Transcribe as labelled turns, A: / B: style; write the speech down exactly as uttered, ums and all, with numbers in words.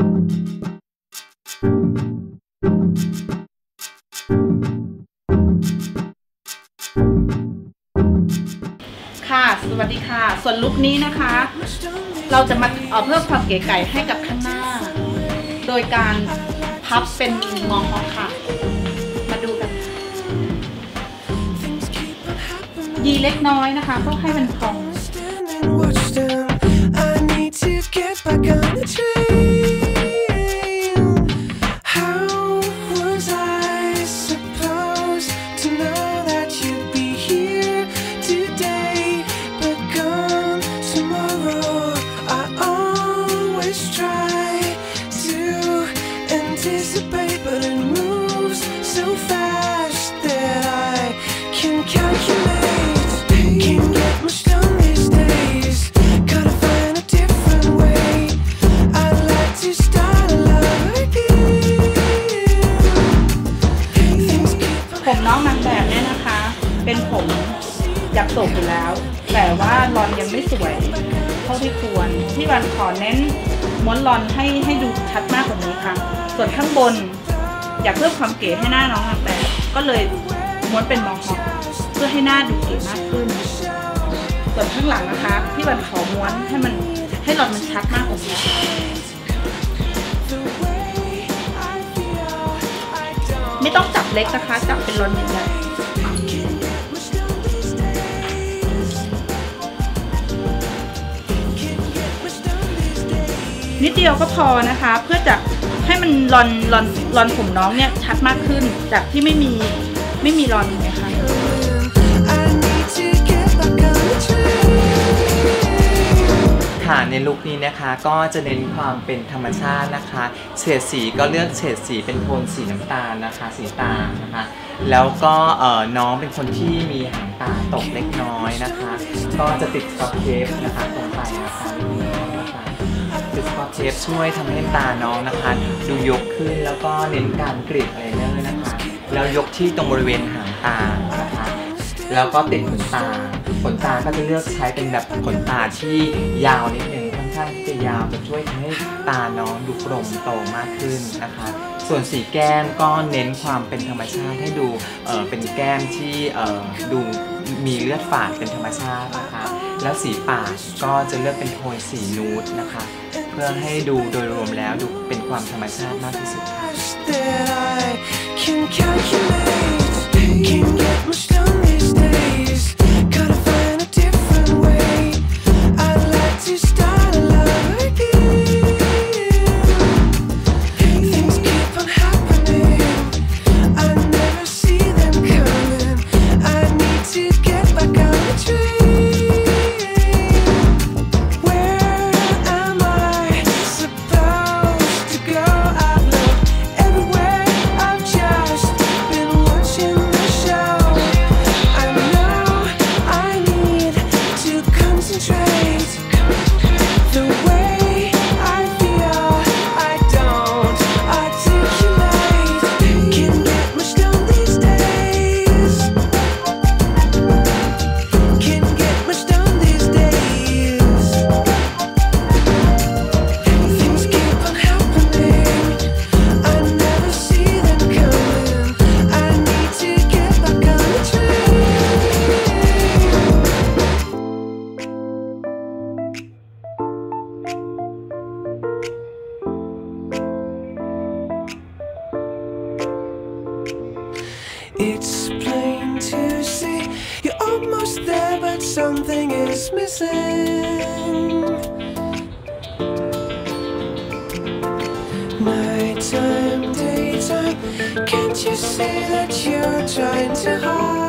A: ค่ะสวัสดีค่ะส่วนลุคนี้นะคะเราจะมาเพิ่มความเก๋ไก๋ให้กับข้างหน้าโดยการพับเป็นมองฮอค่ะมาดูกันยีเล็กน้อยนะคะเพื่อให้มันพองผมน้องนางแบบเนี่ยนะคะเป็นผมอยากโศกอยู่แล้วแต่ว่าลอนยังไม่สวยเท่าที่ควรที่วันขอเน้นม้วนลอนให้ให้ดูชัดมากกว่านี้ค่ะส่วนข้างบนอยากเพิ่มความเก๋ให้หน้าน้องนางแบบก็เลยม้วนเป็นมอฮอคเพื่อให้หน้าดูเก๋มากขึ้นส่วนข้างหลังนะคะที่วันขอม้วนให้มันให้ลอนมันชัดมากกว่านี้ไม่ต้องจับเล็กนะคะจับเป็นลอนใหญ่นิดเดียวก็พอนะคะเพื่อจะให้มันลอนลอนลอนผมน้องเนี่ยชัดมากขึ้นจากที่ไม่มีไม่มีลอนนะคะ
B: ค่ะในลุคนี้นะคะก็จะเน้นความเป็นธรรมชาตินะคะเฉดสีก็เลือกเฉดสีเป็นโทนสีน้ำตาลนะคะสีตาลนะคะแล้วก็น้องเป็นคนที่มีหางตาตกเล็กน้อยนะคะก็จะติดสกอตเทปนะคะตรงไปนะคะติดสกอตเทปช่วยทำให้ตาน้องนะคะดูยกขึ้นแล้วก็เน้นการกรีดไอไลเนอร์นะคะแล้วยกที่ตรงบริเวณหางตานะคะแล้วก็ติดขนตาขนตาก็จะเลือกใช้เป็นแบบขนตาที่ยาวนิดนึงค่อนข้างที่จะยาวจะช่วยทำให้ตาน้องดูกลมโตมากขึ้นนะคะส่วนสีแก้มก็เน้นความเป็นธรรมชาติให้ดูเอ่อเป็นแก้มที่เอ่อดูมีเลือดฝาดเป็นธรรมชาตินะคะแล้วสีปากก็จะเลือกเป็นโทนสีนูดนะคะเพื่อให้ดูโดยรวมแล้วดูเป็นความธรรมชาติมากที่สุด
C: It's plain to see you're almost there, but something is missing. Nighttime, daytime, can't you see that you're trying to hide?